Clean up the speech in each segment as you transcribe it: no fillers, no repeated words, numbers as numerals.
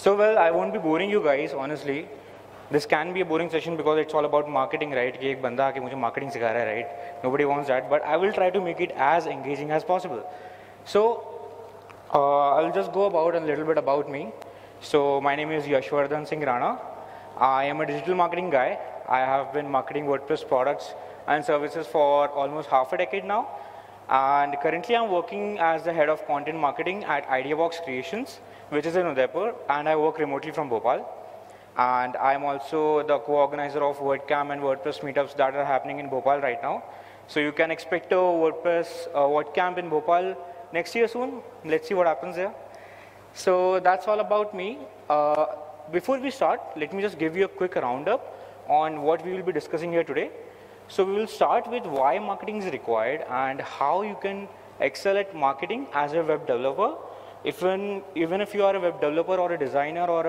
So well, I won't be boring you guys, honestly. This can be a boring session because it's all about marketing, right? कि एक बंदा आके मुझे marketing सिखा रहा है, right? Nobody wants that, but I will try to make it as engaging as possible. So I'll just go about a little bit about me. So my name is Yashwardhan Singh Rana. I am a digital marketing guy. I have been marketing WordPress products and services for almost half a decade now. And currently I'm working as the head of content marketing at IdeaBox Creations, which is in Udaipur, and I work remotely from Bhopal. And I'm also the co-organizer of WordCamp and WordPress meetups that are happening in Bhopal right now. So you can expect a WordPress WordCamp in Bhopal next year soon. Let's see what happens there. So that's all about me. Before we start, let me just give you a quick roundup on what we will be discussing here today. So we will start with why marketing is required and how you can excel at marketing as a web developer. Even if you are a web developer or a designer or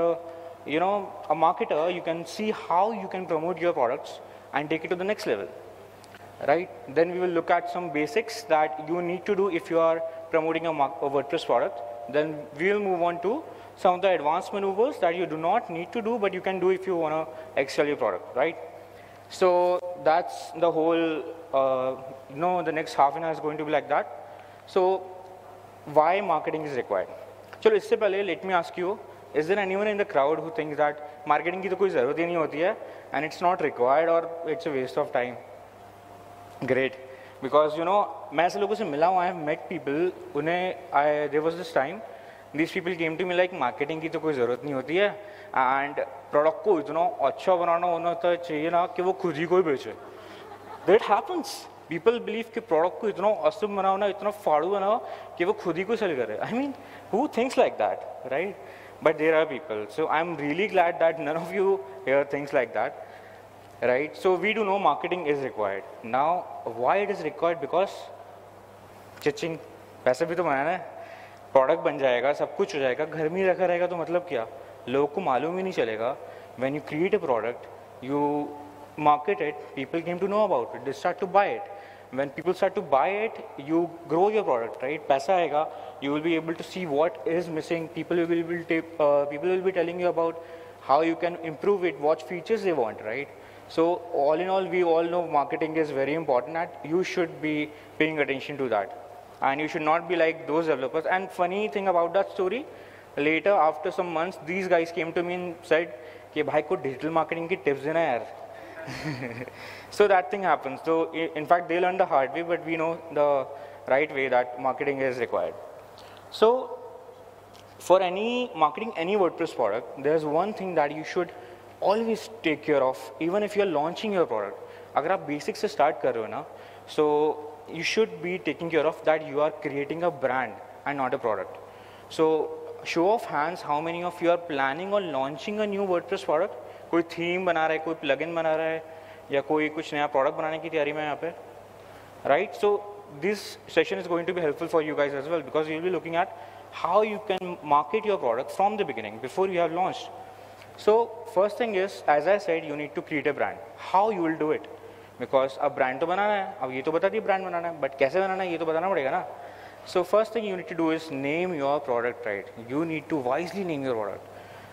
a marketer, you can see how you can promote your products and take it to the next level, right? Then we will look at some basics that you need to do if you are promoting a WordPress product. Then we will move on to some of the advanced maneuvers that you do not need to do, but you can do if you want to excel your product, right? So that's the whole, the next half an hour is going to be like that. So why marketing is required? So इससे पहले let me ask you, is there anyone in the crowd who thinks that marketing की तो कोई ज़रूरत ही नहीं होती है and it's not required or it's a waste of time? Great, because मैं ऐसे लोगों से मिला हूँ, I have met people, there was this time, these people came to me like marketing की तो कोई ज़रूरत नहीं होती है and product को इतना अच्छा बनाना होना तो चाहिए ना कि वो खुद ही कोई बेचे. That happens. People believe कि product को इतना awesome बनाओ ना, इतना फाड़ू बनाओ कि वो खुद ही को sell करे. I mean, who thinks like that, right? But there are people. So I'm really glad that none of you hear things like that, right? So we do know marketing is required. Now, why it is required? Because चिचिंग पैसे भी तो बनाना है, product बन जाएगा, सब कुछ हो जाएगा, घर में ही रखा रहेगा तो मतलब क्या, लोगों को मालूम ही नहीं चलेगा. When you create a product, you market it, people came to know about it, they start to buy it. When people start to buy it, you grow your product, right? पैसा आएगा, you will be able to see what is missing. People will be telling you about how you can improve it, what features they want, right? So all in all, we all know marketing is very important and you should be paying attention to that. And you should not be like those developers. And funny thing about that story, later after some months, these guys came to me and said कि भाई को digital marketing की tips देना यार. So that thing happens. So in fact, they learned the hard way, but we know the right way that marketing is required. So for any marketing, any WordPress product, there's one thing that you should always take care of, even if you're launching your product. अगर आप basic से start कर रहे हो ना, so you should be taking care of that you are creating a brand and not a product. So show of hands, how many of you are planning on launching a new WordPress product? कोई theme बना रहा है, कोई plugin बना रहा है, या कोई कुछ नया प्रोडक्ट बनाने की तैयारी में यहाँ पे, right? So this session is going to be helpful for you guys as well because you'll be looking at how you can market your product from the beginning before you have launched. So first thing is, as I said, you need to create a brand. How you will do it? Because अब brand तो बनाना है, अब ये तो बता दी brand बनाना है, but कैसे बनाना है ये तो बताना पड़ेगा ना. So first thing you need to do is name your product right. You need to wisely name your product.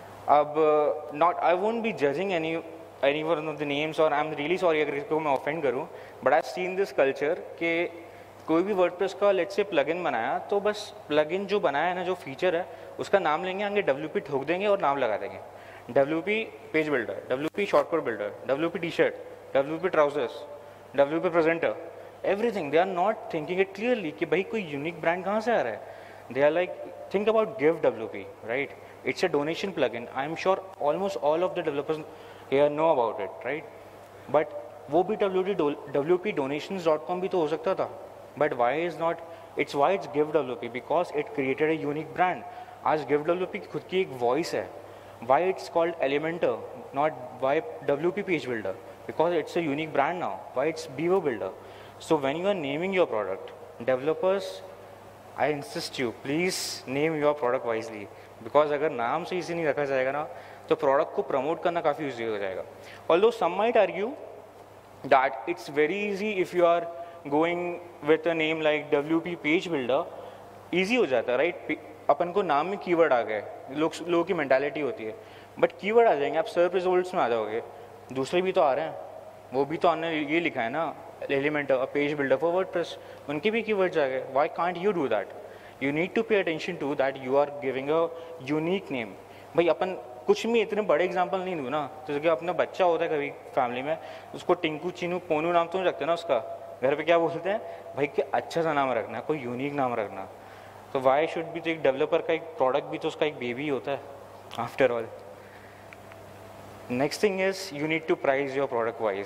I won't be judging any one of the names, or I'm really sorry अगर इसको मैं offend करूँ, but I've seen this culture कि कोई भी WordPress का let's say plugin बनाया तो बस plugin जो बनाया है ना, जो feature है उसका नाम लेंगे, आगे WP ठोक देंगे और नाम लगा देंगे. WP page builder, WP shortcut builder, WP t-shirt, WP trousers, WP presenter, everything. They are not thinking it clearly कि भाई कोई unique brand कहाँ से आ रहा है. They are like, think about Give WP, right? It's a donation plugin. I'm sure almost all of the developers here know about it, right? But वो भी wpdonations.com भी तो हो सकता था. But why is not? It's why it's Give WP, because it created a unique brand. आज Give WP की खुद की एक voice है. Why it's called Elementor, not why WP page builder? Because it's a unique brand now. Why it's Beaver builder? So when you are naming your product, developers, I insist you, please name your product wisely. Because अगर नाम से इसी नहीं रखा जाएगा ना, तो product को promote करना काफ़ी easy हो जाएगा. Although some might argue that it's very easy if you are going with a name like WP Page Builder, easy हो जाता है, right? अपन को नाम में कीवर्ड आ गए, लोगों की मेंटालिटी होती है, बट कीवर्ड आ जाएंगे, आप सर्च रिजल्ट्स में आ जाओगे, दूसरे भी तो आ रहे हैं, वो भी तो हमने ये लिखा है ना, Elementor page builder for WordPress, उनके भी कीवर्ड्स आ गए. Why can't you do that? You need to pay attention to that, you are giving a unique name. भाई अपन कुछ भी इतने बड़े एग्जाम्पल नहीं दूँ ना, तो जैसे अपना बच्चा होता है कभी फैमिली में, उसको टिंकू चीनू पोनू नाम तो नहीं रखते ना उसका, घर पे क्या बोलते हैं भाई कि अच्छा सा नाम रखना, कोई यूनिक नाम रखना. तो वाई शुड भी, तो एक डेवलपर का एक प्रोडक्ट भी तो उसका एक बेबी होता है after all. Next thing is you need to price your product wise.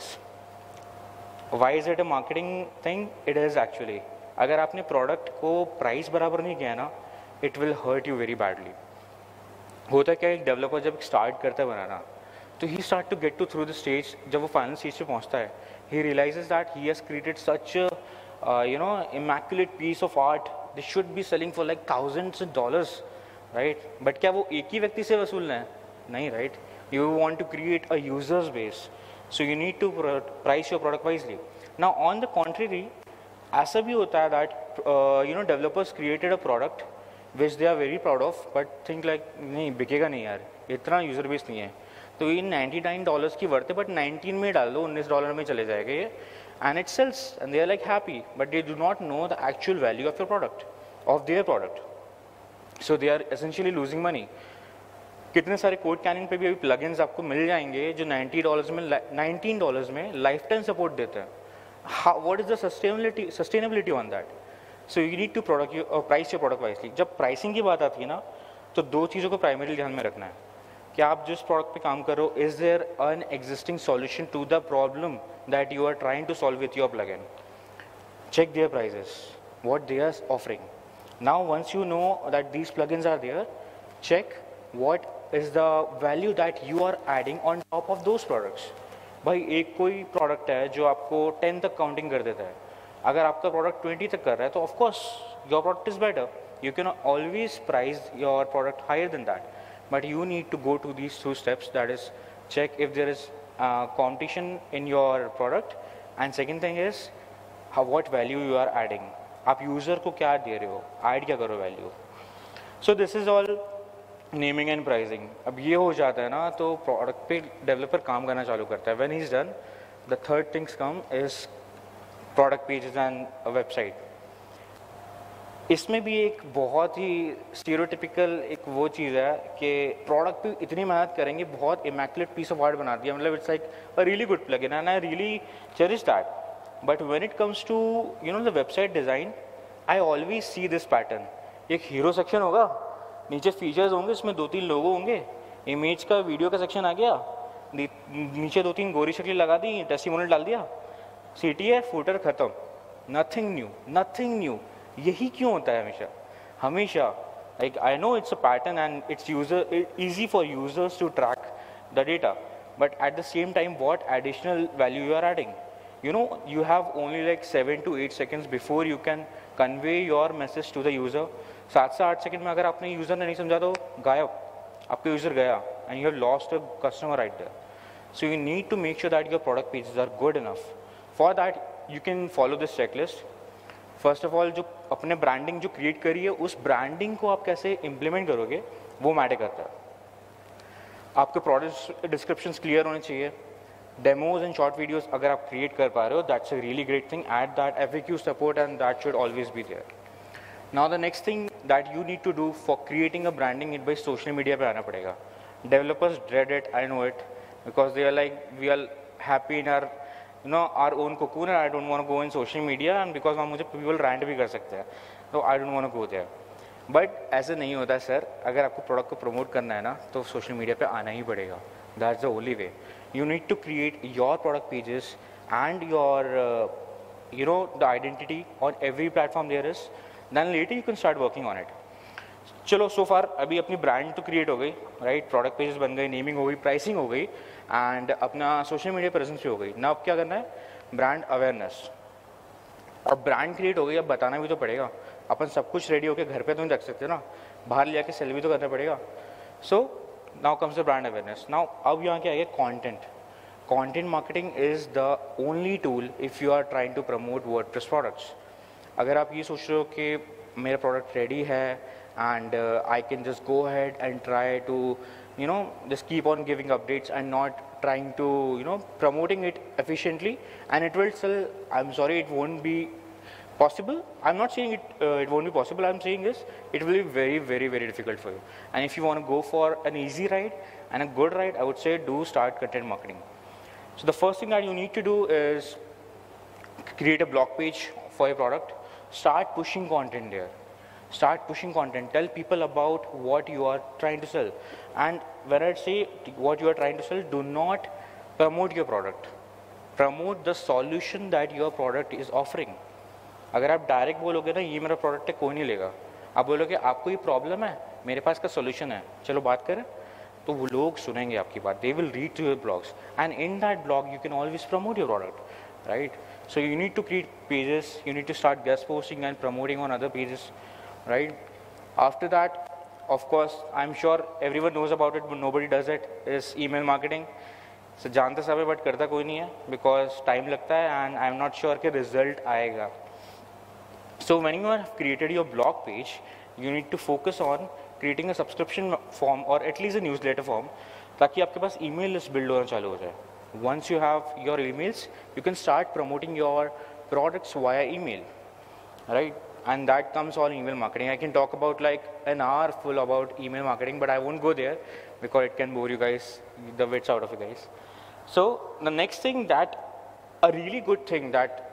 Why is it a marketing thing? It is actually, अगर आपने प्रोडक्ट को प्राइस बराबर नहीं किया ना, it will hurt you very badly. होता क्या, एक डेवलपर जब स्टार्ट करता है बनाना, तो ही start to get to through the stage, जब वो फाइनल स्टेज पे पहुंचता है, he realizes that he has created such you know immaculate piece of art, this should be selling for like thousands of dollars, right. But क्या वो एक ही व्यक्ति से वसूलना है? नहीं, right. You want to create a users base, so you need to price your product wisely. Now on the contrary, ऐसा भी होता है that you know developers created a product which they are very proud of, but think like नहीं बिकेगा नहीं यार, इतना user base नहीं है, तो ये $99 की वर्थ है, बट 19 में डाल दो, $19 में चले जाएगा ये, and it sells and they are like happy, but they do not know the actual value of your product, of their product. So they are essentially losing money. कितने सारे कोड कैनिंग पे भी अभी प्लगइन्स आपको मिल जाएंगे जो $90 में, $19 में लाइफ टाइम सपोर्ट देते हैं. What is the sustainability on that? So you need to price your product wisely. जब प्राइसिंग की बात आती है ना, तो दो चीज़ों को प्राइमरी ध्यान में रखना है कि आप जिस प्रोडक्ट पे काम कर रहे हो, is there an existing solution to the problem that you are trying to solve with your plugin. check their prices, what they are offering. Now once you know that these plugins are there, check what is the value that you are adding on top of those products. भाई एक कोई product है जो आपको 10 तक counting कर देता है, अगर आपका प्रोडक्ट 20 तक कर रहा है तो of course your product is better. You can always price your product higher than that, but you need to go to these two steps, that is check if there is competition in your product, and second thing is what value you are adding. आप user को क्या दे रहे हो, add क्या करो value. So this is all naming and pricing. अब ये हो जाता है ना, तो प्रोडक्ट पे डेवलपर काम करना चालू करता है. When he is done, the third things come is product pages and website. इसमें भी एक बहुत ही स्टीरियोटिपिकल एक वो चीज़ है कि प्रोडक्ट पे इतनी मेहनत करेंगे, बहुत इमैक्युलेट पीस ऑफ आर्ट बना दिया, मतलब it's like a really good plugin and I really cherish that. But when it comes to you know the website design, I always see this pattern. एक hero section होगा, नीचे features होंगे, इसमें 2-3 लोगो होंगे, image का वीडियो का section आ गया, नीचे 2-3 गोरी शक्लें लगा दी, टेस्टिमोनियल डाल दिया, CTA फुटर ख़त्म, नथिंग न्यू, नथिंग न्यू. यही क्यों होता है हमेशा हमेशा? Like I know it's a pattern and it's user easy for users to track the data, but at the same time what additional value you are adding? You know, you have only like 7 to 8 seconds before you can convey your message to the user. 7 से 8 second में अगर आपने user ने नहीं समझा तो गायब, आपका यूज़र गया and you have lost a customer right there. So you need to make sure that your product pages are good enough. For that you can follow this checklist. First of all, जो अपने branding जो create करी है, उस branding को आप कैसे implement करोगे वो मैटर करता है. आपके प्रोडक्ट डिस्क्रिप्शंस क्लियर होने चाहिए. डेमोज एंड शॉर्ट वीडियोस अगर आप क्रिएट कर पा रहे हो, that's a really great thing. Add that FAQ support and that should always be there. Now the next thing that you need to do for creating a branding, it by social media पे आना पड़ेगा. Developers dread it, I know it, because they are like we are happy in our our own cocoon and I don't want to go in social media, and because वहाँ मुझे people rant भी कर सकते हैं, तो I don't want to go there. But ऐसे नहीं होता सर. अगर आपको प्रोडक्ट को प्रमोट करना है ना, तो सोशल मीडिया पे आना ही पड़ेगा. That's the only way. You need to create your product pages and your you know the identity on every platform there is. Then later you can start working on it. चलो सो फार अभी अपनी brand तो create हो गई, right, product pages बन गए, naming हो गई, प्राइसिंग हो गई, एंड अपना सोशल मीडिया प्रेजेंस भी हो गई. ना अब क्या करना है? Brand awareness. अब ब्रांड क्रिएट हो गई, अब बताना भी तो पड़ेगा. अपन सब कुछ रेडी होकर घर पे तो नहीं रख सकते ना, बाहर ले आके सेल भी तो करना पड़ेगा. So now comes the brand awareness. Now अब यहाँ क्या है? Content. Content marketing is the only tool if you are trying to promote WordPress products. अगर आप ये सोच रहे हो कि मेरा प्रोडक्ट रेडी है and I can just go ahead and try to, you know, just keep on giving updates and not trying to, you know, promoting it efficiently, and it will still, I'm sorry, it won't be possible. I'm not saying it won't be possible. I'm saying is it will be very, very, very difficult for you. And if you want to go for an easy ride and a good ride, I would say do start content marketing. So the first thing that you need to do is create a blog page for your product. Start pushing content there. Start pushing content. Tell people about what you are trying to sell. And when I say what you are trying to sell, do not promote your product. Promote the solution that your product is offering. अगर आप direct बोलोगे ना ये मेरा product है कोई नहीं लेगा, आप बोलोगे आपको ये प्रॉब्लम है मेरे पास का सोल्यूशन है चलो बात करें, तो वो लोग सुनेंगे आपकी बात. They will read to your blogs, and in that blog you can always promote your product, right? So you need to create pages, you need to start guest posting and promoting on other pages, right? After that, of course, I'm sure everyone knows about it but nobody does it, is email marketing. So जानते सब है but करता कोई नहीं है because time लगता है and I'm not sure कि result आएगा. So when you have created your blog page, you need to focus on creating a subscription form or at least a newsletter form, ताकि आपके पास email list build होना चालू हो जाए. Once you have your emails, you can start promoting your products via email, right? And that comes all email marketing. I can talk about like an hour full about email marketing, but I won't go there because it can bore you guys, the wits out of you guys. So the next thing that, a really good thing that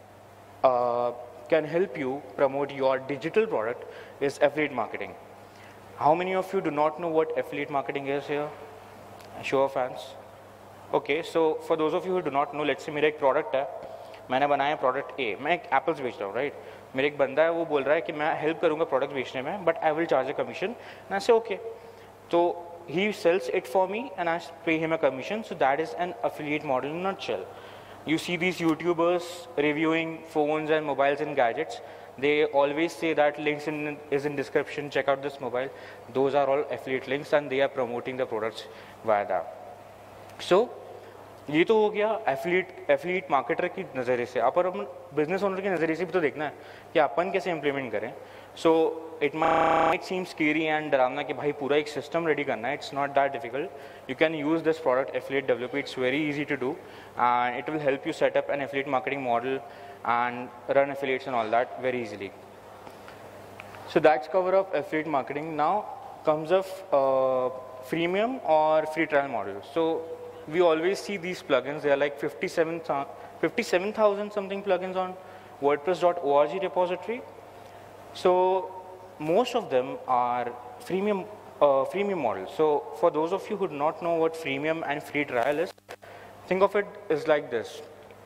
can help you promote your digital product is affiliate marketing. How many of you do not know what affiliate marketing is here? Show of hands. Okay, so for those of you who do not know, let's say मेरा एक product है, मैंने बनाया product A, मैं एक apples बेच रहा हूँ, right? मेरा एक बंदा है वो बोल रहा है कि मैं help करूँगा product बेचने में, but I will charge a commission. And I say okay. So he sells it for me and I pay him a commission. So that is an affiliate model in a nutshell. You see these YouTubers reviewing phones and mobiles and gadgets. They always say that links is in description, check out this mobile. Those are all affiliate links and they are promoting the products via that. So ये तो हो गया affiliate marketer की नज़रिए से. अपन business owner की नज़रिए से भी तो देखना है कि अपन कैसे इम्प्लीमेंट करें. So it might seem scary and डरावना कि भाई पूरा एक सिस्टम रेडी करना है. It's not that difficult. You can use this product affiliate develop. It's very easy to do and it will help you set up an affiliate marketing model and run affiliates and all that very easily. So that's cover of affiliate marketing. Now comes of freemium or free trial model. So we always see these plugins. They are like 57,000 something plugins on WordPress.org repository. So most of them are freemium models. So for those of you who do not know what freemium and free trial is, think of it as like this.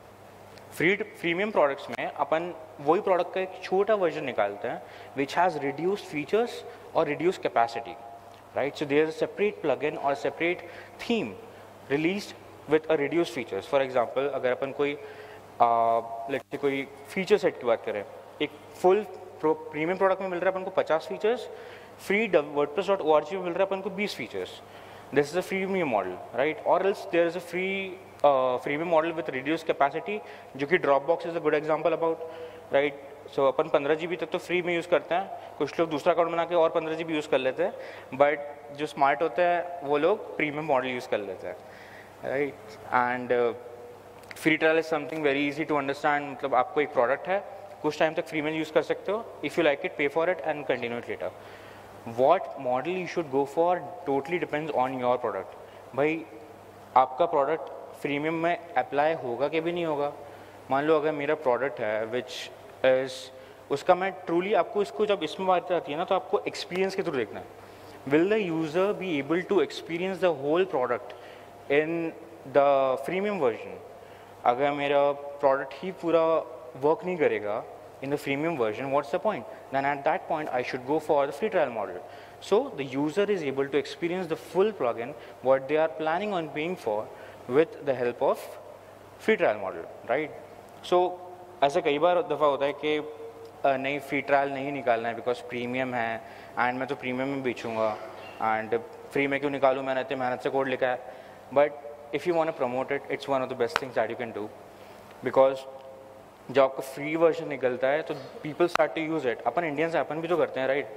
Freemium products में अपन वही product का एक छोटा version निकालते हैं which has reduced features और reduced capacity, right? So there is a separate plugin और separate theme released with a reduced features. For example अगर अपन कोई लेट्स से कोई फीचर सेट की बात करें, एक फुल प्रीमियम प्रोडक्ट में मिल रहा है अपन को 50 फीचर्स, फ्री WordPress.org में मिल रहा है अपन को 20 features. This is a freemium model, right? और else there is a freemium model with reduced capacity, जो कि Dropbox is a good example about, right? So upon 15 GB तक तो फ्री में यूज़ करते हैं, कुछ लोग दूसरा अकाउंट बना के और 15 GB यूज़ कर लेते हैं, बट जो स्मार्ट होते हैं वो लोग प्रीमियम मॉडल यूज़ कर लेते हैं, right? And free trial is something very easy to understand. मतलब आपको एक प्रोडक्ट है, कुछ टाइम तक फ्री में यूज़ कर सकते हो. If you like it, pay for it and continue it later. What model you should go for totally depends on your product. भाई आपका प्रोडक्ट फ्रीमियम में अप्लाई होगा कि भी नहीं होगा. मान लो अगर मेरा प्रोडक्ट है विच इज़ उसका मैं ट्रूली आपको इसको जब इसमें बात आती है ना तो आपको एक्सपीरियंस के थ्रू देखना है. Will the user be able to experience the whole product in the freemium version. अगर मेरा प्रोडक्ट ही पूरा वर्क नहीं करेगा in the freemium version, what's the point? Then at that point I should go for the free trial model. So the user is able to experience the full plugin what they are planning on paying for with the help of free trial model, right? So ऐसा कई बार दफ़ा होता है कि नहीं free trial नहीं निकालना है बिकॉज प्रीमियम है एंड मैं तो प्रीमियम में बेचूंगा एंड फ्री में क्यों निकालूँ, मैंने इतने मेहनत से कोड लिखा है. But if you want to promote it, it's one of the best things that you can do. Because जब आपका फ्री वर्जन निकलता है तो people start to use it. अपन इंडियंस अपन भी तो करते हैं, राइट?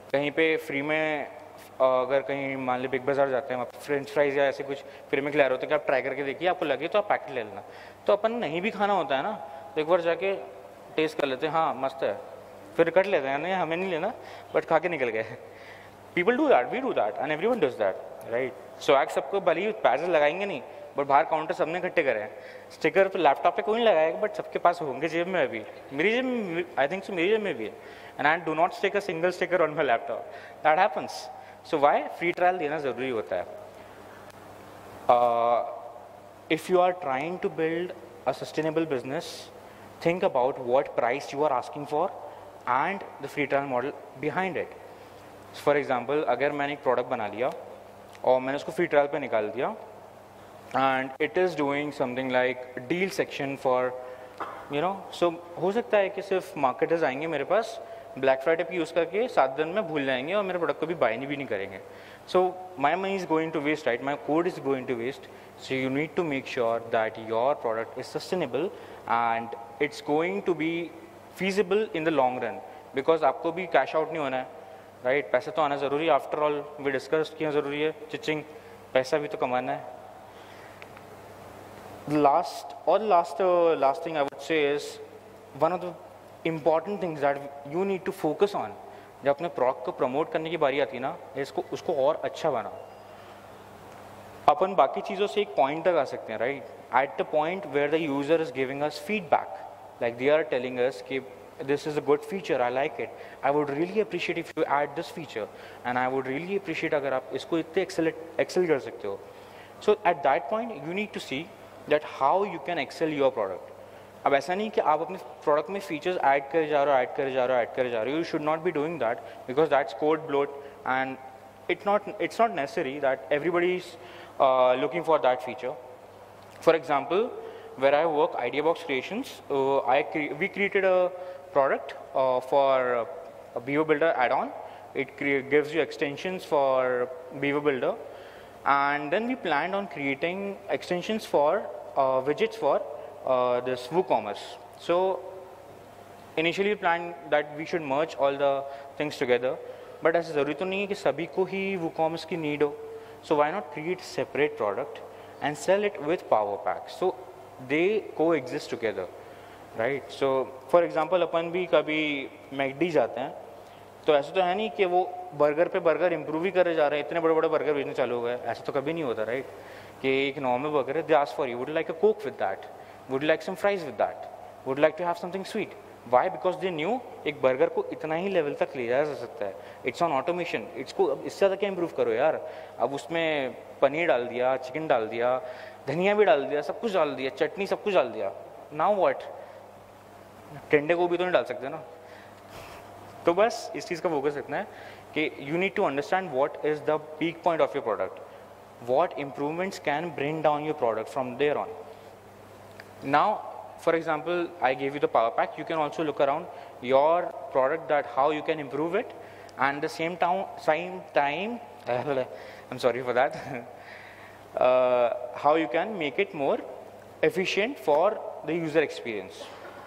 कहीं पे फ्री में अगर कहीं मान ली बिग बाजार जाते हैं, फ्रेंच फ्राइज या ऐसे कुछ फ्री में खिला रहे होते हैं कि आप ट्राई करके देखिए, आपको लगे तो आप पैकेट ले लेना। तो अपन नहीं भी खाना होता है ना, तो एक बार जाके टेस्ट कर लेते हैं, हाँ मस्त है, फिर कट लेते हैं, नहीं हमें नहीं लेना, बट खा के निकल गए। People do that, we do that, and everyone does that, right. Swag सबको भले ही पैसे लगाएंगे नहीं, बट बाहर काउंटर सबने इकट्ठे करे हैं। स्टिकर तो लैपटॉप पे कोई नहीं लगाएगा, बट सबके पास होंगे जेब में अभी। मेरी जेब में, आई थिंक सो मेरी जेब में भी है, and I do not stick a single sticker on my laptop, that happens. So why free trial देना ज़रूरी होता है। इफ़ यू आर ट्राइंग टू बिल्ड अ सस्टेनेबल बिजनेस, think about what price you are asking for and the free trial model behind it. For example, अगर मैंने एक प्रोडक्ट बना लिया और मैंने उसको फ्री ट्रायल पे निकाल दिया, and it is doing something like deal section for you know, so हो सकता है कि सिर्फ मार्केटर्स आएंगे मेरे पास ब्लैक फ्राइडे पे यूज़ करके 7 दिन में भूल जाएंगे और मेरे प्रोडक्ट को भी बाय भी नहीं करेंगे। So my money is going to waste, right, my code is going to waste. So you need to make sure that your product is sustainable and it's going to be feasible in the long run, because आपको भी cash out नहीं होना है, right. पैसा तो आना ज़रूरी है, आफ्टर ऑल वी डिस्कस किया ज़रूरी है, चिचिंग पैसा भी तो कमाना है। last thing I would say is one of the important things that you need to focus on जब अपने प्रोडक्ट को प्रमोट करने की बारी आती है ना, इसको उसको और अच्छा बना। अपन बाकी चीज़ों से एक पॉइंट तक आ सकते हैं, right, at the point where the user is giving us feedback, like they are telling us कि this is a good feature, I like it, I would really appreciate if you add this feature, and I would really appreciate अगर आप इसको इतने excel कर सकते हो। So at that point you need to see that how you can excel your product। अब ऐसा नहीं कि आप अपने प्रोडक्ट में फीचर्स ऐड करे जा रहे हो, you should not be doing that because that's code bloat and it's not necessary that everybody is looking for that feature। For example, where I work, IdeaBox Creations, we created a product for a Beaver Builder add-on. It gives you extensions for Beaver Builder, and then we planned on creating extensions for widgets for this WooCommerce. So initially we planned that we should merge all the things together, but ऐसा ज़रूरी तो नहीं है कि सभी को ही WooCommerce की need हो, so why not create separate product and sell it with Power Pack, so they coexist together, right? So for example, अपन भी कभी मैकडी जाते हैं तो ऐसा तो है नहीं कि वो बर्गर पे बर्गर इम्प्रूव ही करे जा रहे हैं, इतने बड़े बड़े बर्गर बेचने चालू हो गए, ऐसा तो कभी नहीं होता, राइट, कि एक नॉर्मल बर्गर है, they ask for you, would like a coke with that, would like some fries with that, would like to have something sweet. Why? Because they knew एक बर्गर को इतना ही लेवल तक ले जाया जा सकता है, इट्स ऑन ऑटोमेशन, इसको अब इससे ज़्यादा क्या इम्प्रूव करो यार। अब उसमें पनीर डाल दिया, चिकन डाल दिया, धनिया भी डाल दिया, सब कुछ डाल दिया, चटनी सब कुछ डाल दिया, नाउ व्हाट, टेंडे को भी तो नहीं डाल सकते ना। तो बस इस चीज़ का फोकस रखना है कि you need to understand what is the peak point of your product, what improvements can bring down your product from there on. Now for example, I gave you the Power Pack, you can also look around your product, that how you can improve it, and the same time I'm sorry for that how you can make it more efficient for the user experience.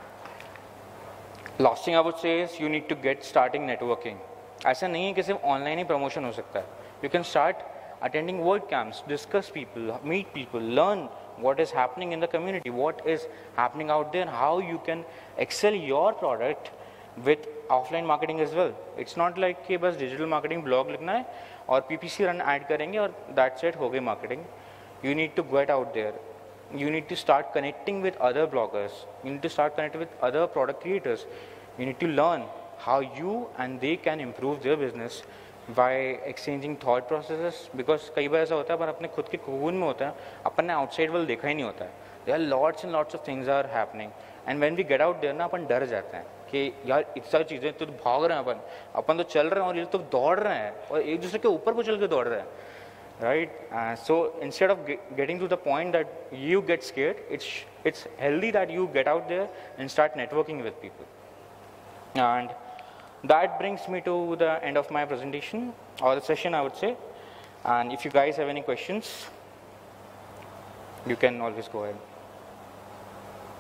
Last thing I would say is you need to get starting networking. ऐसा नहीं है कि सिर्फ online ही promotion हो सकता है, you can start attending word camps, discuss people, meet people, learn what is happening in the community, what is happening out there, how you can excel your product with offline marketing as well. It's not like कि बस digital marketing blog लिखना है और PPC run add करेंगे और that's it, हो गई marketing. You need to get out there. You need to start connecting with other bloggers. You need to start connecting with other product creators. You need to learn how you and they can improve their business by exchanging thought processes, because कई बार ऐसा होता है अपन अपने खुद के cocoon में होता है, अपन ने आउटसाइड वर्ल्ड देखा ही नहीं होता है, there are lots and lots of things are happening, and when we get out there ना अपन डर जाते हैं कि यार इतनी सारी चीज़ें, तो भाग रहे हैं अपन तो चल रहे हैं और ये तो दौड़ रहे हैं और एक दूसरे के ऊपर को चल के दौड़ रहे हैं, right? So instead of getting to the point that you get scared, it's healthy that you get out there and start networking with people. And that brings me to the end of my presentation or the session, I would say. And if you guys have any questions, you can always go ahead.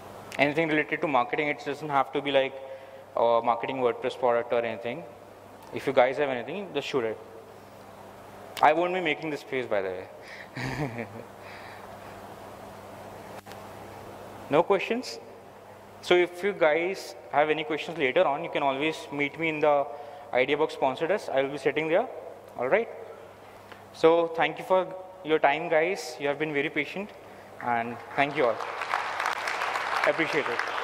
Anything related to marketing, it doesn't have to be like marketing WordPress product or anything. If you guys have anything, just shoot it. I won't be making this face, by the way. No questions? So if you guys have any questions later on, you can always meet me in the IdeaBox sponsor desk. I will be sitting there. All right. So thank you for your time, guys. You have been very patient, and thank you all. I appreciate it.